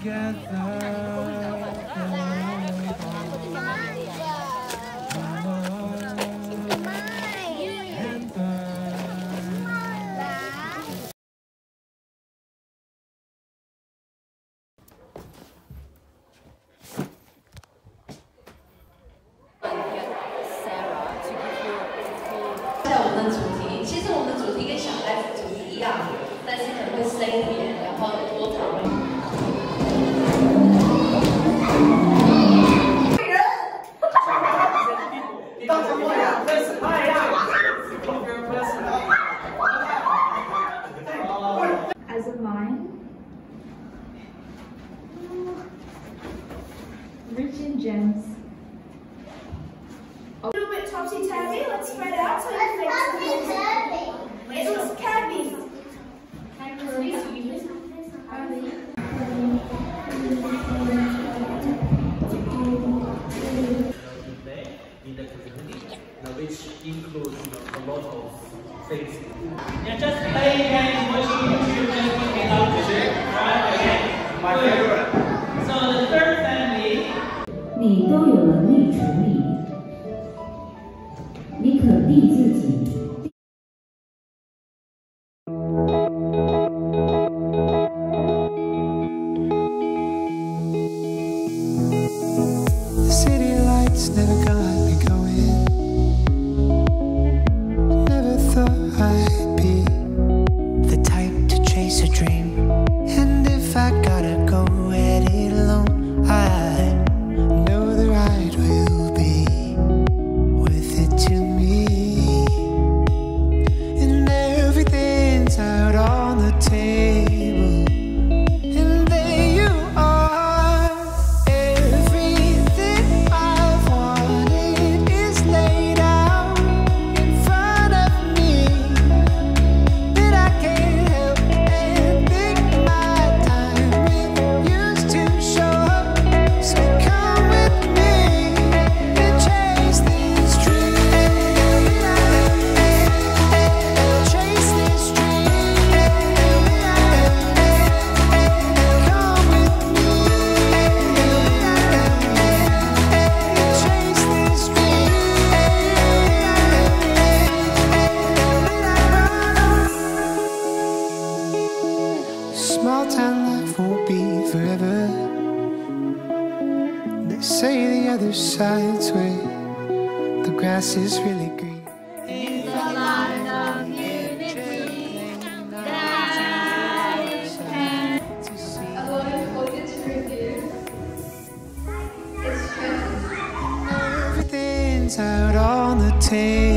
我们的主题，其实我们的主题跟小孩子主题一样，但是可能会深一点，然后多讨论。你当什么呀？这是爱呀！As a mind, rich in gems. A little bit topsy-turvy. Let's spread out so you can topsy-turvy. It was cabby. In the community, which includes a lot of things. Yeah, just play again, watching YouTube, just looking up to it. Right? Okay. My favorite. So the third family. 你都有能力处理，你可逼自己。 The city lights never got me going. Never thought I'd be the type to chase a dream. And if I gotta go at it alone, I know the ride will be worth it to me. And everything's out on the table, and there you are. Everything I've wanted is laid out in front of me, but I can't help and think my time used to show up. So come with me and chase this dream. Chase this dream. Come with me. Chase this dream. Small town life won't be forever. They say the other side's where the grass is really green. It's a line of unity that can. Allowing focus to review. It's true. Everything's out on the table.